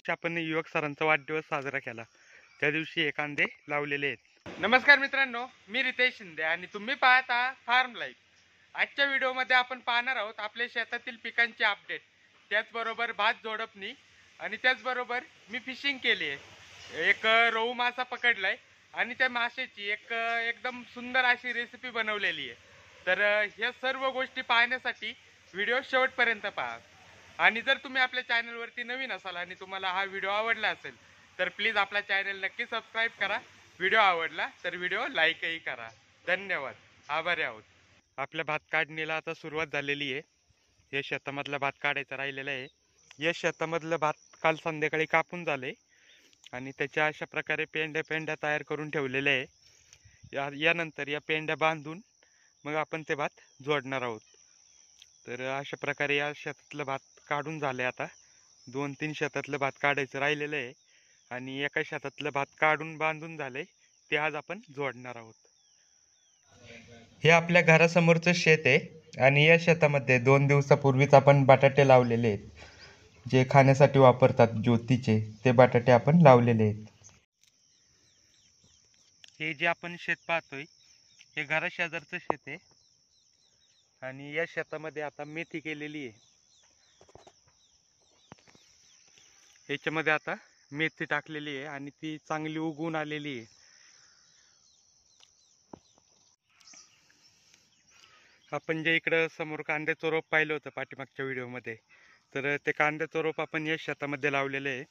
आपण युवक सरांचा वाढदिवस साजरा केला त्या दिवशी हे कांदे लावलेले आहेत। नमस्कार मित्रांनो, मी रितेश शिंदे आणि तुम्ही पाहत आहात फार्म लाईफ। आजच्या व्हिडिओमध्ये आपण पाहणार आहोत आपल्या शेतातील पिकांचे अपडेट, त्याचबरोबर भात जोडपणी आणि त्याचबरोबर मी फिशिंग केली आहे। एक रोहू मासा पकडलाय आणि त्या माशाची एकदम सुंदर अशी रेसिपी बनवलेली आहे। तर ह्या सर्व गोष्टी पाहण्यासाठी व्हिडिओ शेवटपर्यंत पहा। आणि जर तुम्ही आपल्या चॅनलवरती नवीन असाल आणि तुम्हाला हा व्हिडिओ आवडला असेल तर प्लीज आपला चॅनल नक्की सबस्क्राइब करा। व्हिडिओ आवडला तर व्हिडिओ लाईकही करा। धन्यवाद, आभारी आहोत। आपल्या भात काढणीला आता सुरुवात झालेली आहे। या शेतामधला भात काढायचा राहिलेला आहे। या शेतामधलं भात काल संध्याकाळी कापून झाले आणि त्याच्या अशा प्रकारे पेंड्या तयार करून ठेवलेले आहे। यानंतर या पेंड्या बांधून मग आपण ते भात जोडणार आहोत। तर अशा प्रकारे या शेतातलं भात काढून झाले। आता 2-3 शेतातलं भात काढायचं राहिलेलं आहे आणि एका शेतातलं भात काढून बांधून झाले, ते आज आपण जोडणार आहोत। हे आपल्या घरासमोरचं शेत आहे आणि या शेतामध्ये 2 दिवसापूर्वीच आपण बटाटे लावलेले आहेत, जे खाण्यासाठी वापरतात ज्योतीचे, ते बटाटे आपण लावलेले आहेत। हे जे आपण शेत पाहतोय हे घराशेजारचं शेत आहे आणि या शेतामध्ये आता मेथी केलेली आहे। याच्यामध्ये आता मेथी टाकलेली आहे आणि ती चांगली उगवून आलेली आहे। आपण जे इकडं समोर कांद्याचं रोप पाहिलं होतं पाठीमागच्या व्हिडिओमध्ये, तर ते कांद्याचं रोप आपण या शेतामध्ये लावलेलं आहे।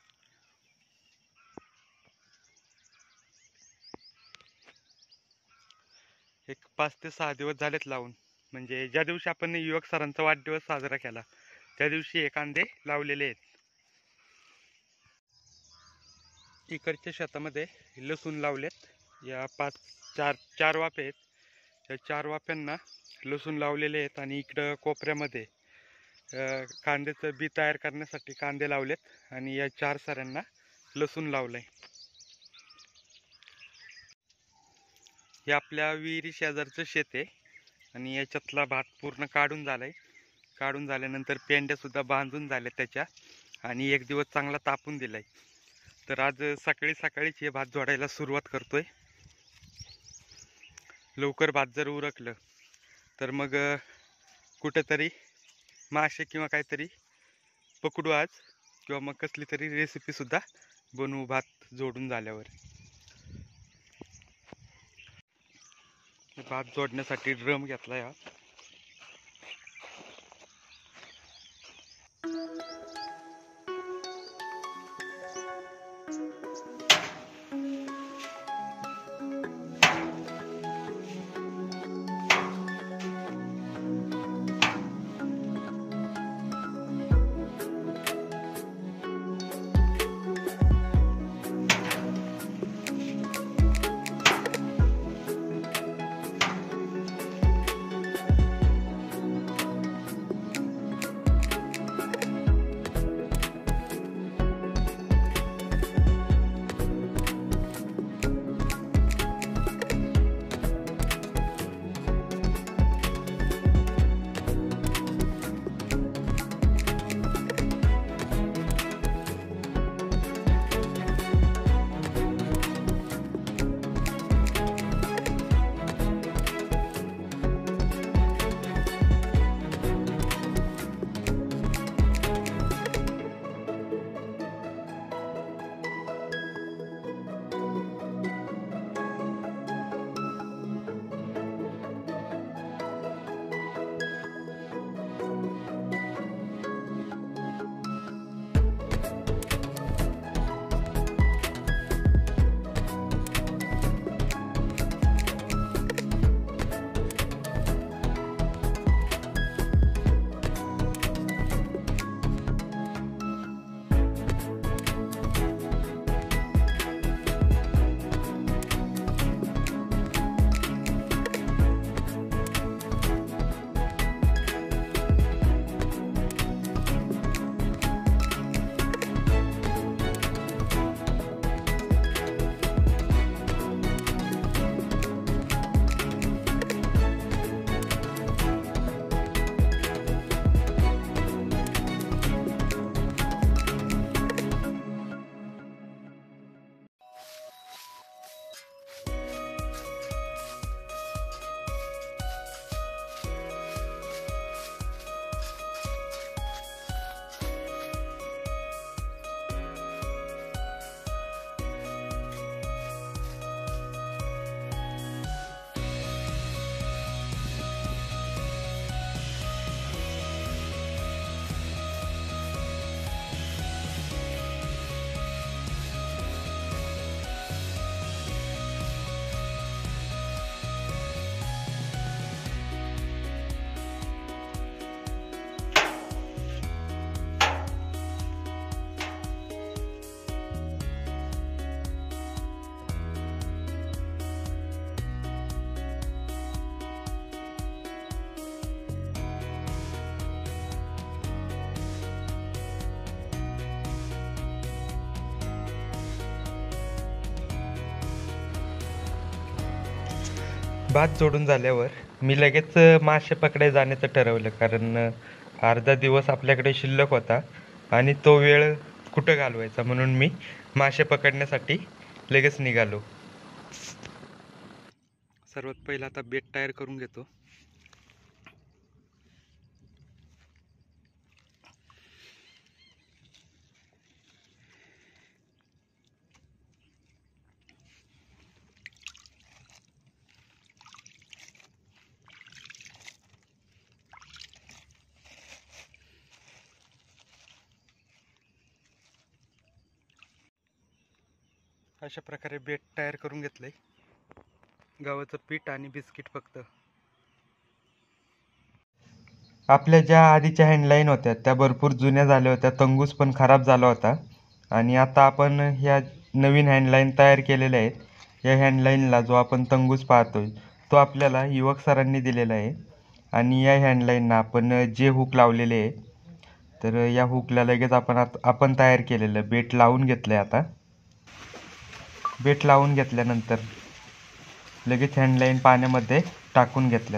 एक 5 ते 6 दिवस झालेत लावून, म्हणजे ज्या दिवशी आपण युवक सरांचा वाढदिवस साजरा केला त्या दिवशी हे कांदे लावलेले आहेत। इकडच्या शेतामध्ये लसूण लावलेत। या 4 वाफे आहेत, त्या 4 वाफ्यांना लसूण लावलेले आहेत आणि इकडं कोपऱ्यामध्ये कांद्याचं बी तयार करण्यासाठी कांदे लावलेत आणि या 4 साऱ्यांना लसूण लावलंय। हे आपल्या विहिरी शेजारचं शेत आहे आणि याच्यातला भात पूर्ण काढून झालाय। काढून झाल्यानंतर पेंड्या सुद्धा बांधून झाल्या त्याच्या आणि एक दिवस चांगला तापून दिलाय। तर आज सकाळीच हे भात जोडायला सुरुवात करतोय। लवकर भात जर उरकलं तर मग कुठेतरी मासे किंवा काहीतरी पकडू आज, किंवा मग कसली तरी रेसिपी सुद्धा बनवू भात जोडून झाल्यावर। भात जोडण्यासाठी ड्रम घेतला या। भात जोडून झाल्यावर मी लगेच मासे पकडायला जाण्याचं ठरवलं, कारण अर्धा दिवस आपल्याकडे शिल्लक होता आणि तो वेळ कुठं घालवायचा, म्हणून मी मासे पकडण्यासाठी लगेच निघालो. सर्वात पहिला आता बेट तयार करून घेतो. अशा प्रकारे बेट तयार करून घेतलंय. गव्हाचं पीठ आणि बिस्किट फक्त. आपल्या ज्या आधीच्या हँडलाईन होत्या त्या भरपूर जुन्या झाल्या होत्या, तंगूस पण खराब झाला होता. आणि आता आपण ह्या नवीन हँडलाईन तयार केलेल्या आहेत. या हँडलाईनला जो आपण तंगूस पाहतोय तो आपल्याला युवक सरांनी दिलेला आहे. आणि या हँडलाईनला आपण जे हुक लावलेले आहे, तर या हुकला लगेच आपण तयार केलेलं बेट लावून घेतलंय. आता बेट लावून घेतल्यानंतर लगेच हँडलाईन पाण्यामध्ये टाकून घेतल्यात.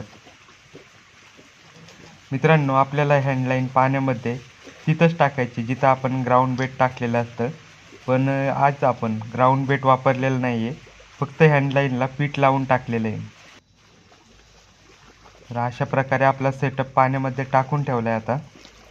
मित्रांनो, आपल्याला हँडलाईन पाण्यामध्ये तिथंच टाकायची जिथं आपण ग्राउंड बेट टाकलेलं असतं. पण आज आपण ग्राउंड बेट वापरलेलं नाही आहे, फक्त हँडलाईनला पीठ लावून टाकलेलं आहे. तर अशा प्रकारे आपला सेटअप पाण्यामध्ये टाकून ठेवला आहे. आता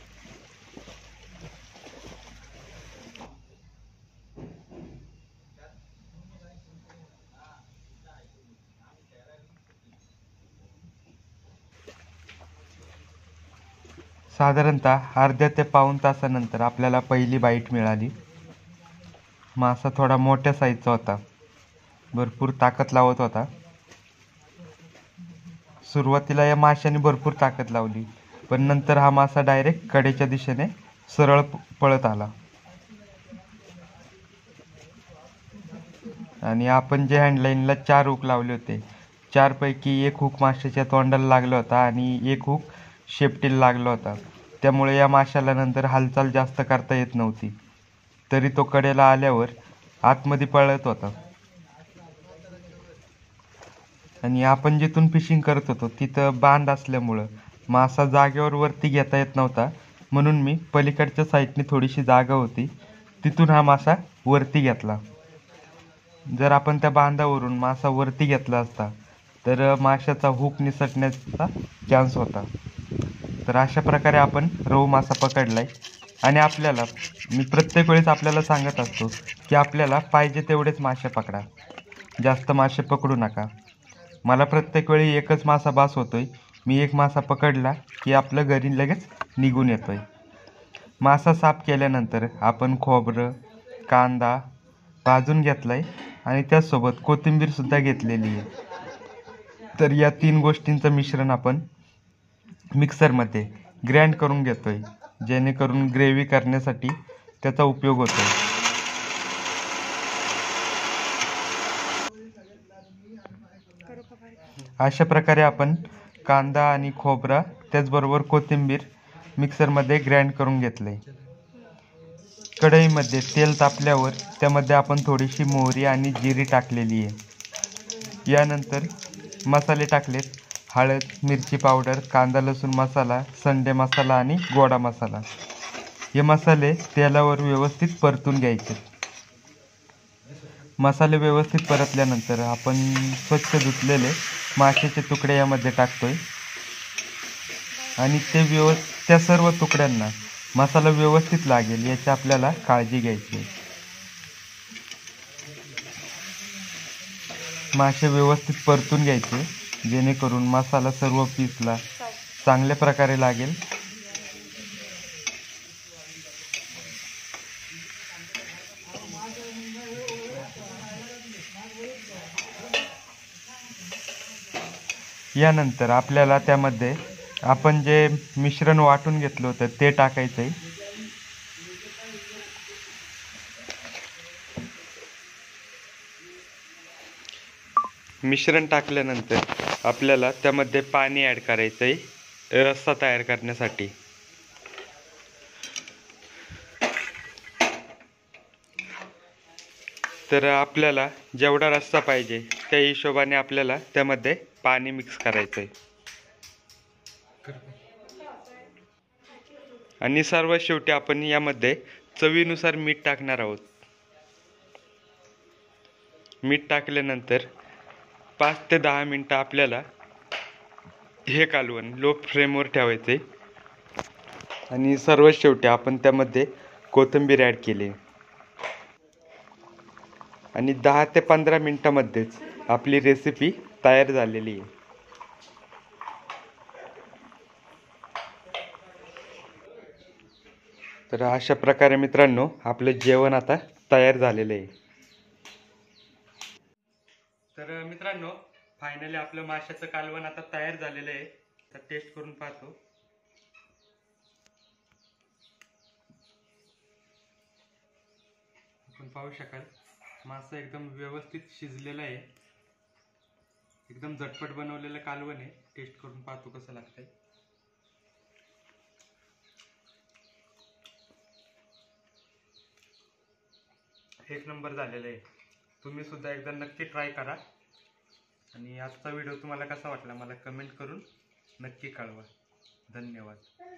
साधारणतः अर्ध्या ते पाऊण तासानंतर आपल्याला पहिली बाईट मिळाली. मासा थोडा मोठ्या साईजचा होता, भरपूर ताकद लावत होता. सुरुवातीला या माशाने भरपूर ताकद लावली, पण नंतर हा मासा डायरेक्ट कडेच्या दिशेने सरळ पळत आला. आणि आपण जे हँडलाईनला 4 हुक लावले होते, 4 पैकी एक हुक माशाच्या तोंडाला लागला होता आणि एक हुक शेपटीला लागला होता. त्यामुळे या माशाला नंतर हालचाल जास्त करता येत नव्हती, तरी तो कडेला आल्यावर आतमध्ये पळत होता. आणि आपण जिथून फिशिंग करत होतो तिथं बांध असल्यामुळं मासा जागेवर वरती घेता येत नव्हता, म्हणून मी पलीकडच्या साईडने थोडीशी जागा होती तिथून हा मासा वरती घेतला. जर आपण त्या बांधावरून मासा वरती घेतला असता तर माशाचा हुक निसटण्याचा चान्स होता. तर अशा प्रकारे आपण रोहू मासा पकडलाय. आणि मी प्रत्येक वेळेस आपल्याला सांगत असतो की आपल्याला पाहिजे तेवढेच मासे पकडा, जास्त मासे पकडू नका. मला प्रत्येक वेळी एकच मासा बास होतोय. मी एक मासा पकडला की आपलं घरी लगेच निघून येतोय. मासा साफ केल्यानंतर आपण खोबरं, कांदा भाजून घेतलाय आणि त्याचसोबत कोथिंबीर सुद्धा घेतलेली आहे. तर या 3 गोष्टींचं मिश्रण आपण मिक्सरमध्ये ग्राइंड करून घेतोय, जेणेकरून ग्रेव्ही करण्यासाठी त्याचा उपयोग होतो. अशा प्रकारे आपण कांदा आणि खोबरा त्याचबरोबर कोथिंबीर मिक्सरमध्ये ग्राइंड करून घेतले. कढईमध्ये तेल तापल्यावर त्यामध्ये आपण थोडीशी मोहरी आणि जिरी टाकलेली आहे. यानंतर मसाले टाकलेत: हळद, मिरची पावडर, कांदा लसूण मसाला, संडे मसाला आणि गोडा मसाला. हे मसाले तेलावर व्यवस्थित परतून घ्यायचे. मसाले व्यवस्थित परतल्यानंतर आपण स्वच्छ धुतलेले माशाचे तुकडे यामध्ये टाकतोय आणि त्या सर्व तुकड्यांना मसाला व्यवस्थित लागेल याची आपल्याला काळजी घ्यायची. मासे व्यवस्थित परतून घ्यायचे, जेणेकरून मसाला सर्व पीसला चांगल्या प्रकारे लागेल. यानंतर आपल्याला त्यामध्ये आपण जे मिश्रण वाटून घेतलं होतं ते टाकायचं आहे. मिश्रण टाकल्यानंतर आपल्याला त्यामध्ये पाणी ॲड करायचं आहे रस्सा तयार करण्यासाठी. तर आपल्याला जेवढा रस्सा पाहिजे त्या हिशोबाने आपल्याला त्यामध्ये पाणी मिक्स करायचं आहे. आणि सर्वात शेवटी आपण यामध्ये चवीनुसार मीठ टाकणार आहोत. मीठ टाकल्यानंतर 5 ते 10 मिनटं आपल्याला हे कालवण लो फ्लेमवर ठेवायचे. आणि सर्वात शेवटी आपण त्यामध्ये कोथिंबीर ॲड केली आणि 10 ते 15 मिनटामध्येच आपली रेसिपी तयार झालेली आहे. तर अशा प्रकारे मित्रांनो आपलं जेवण आता तयार झालेलं आहे. तर मित्रांनो फायनली आपलं माशाचं कालवण आता तयार झालेलं आहे. तर टेस्ट करून पाहतो. आपण पाहू शकाल मासा एकदम व्यवस्थित शिजलेला आहे. एकदम झटपट बनवलेलं कालवण आहे. टेस्ट करून पाहतो कसं लागतंय. एक नंबर झालेलं आहे. तुम्ही सुद्धा एकदा नक्की ट्राय करा. आणि आजचा व्हिडिओ तुम्हाला कसा वाटला मला कमेंट करून नक्की कळवा. धन्यवाद.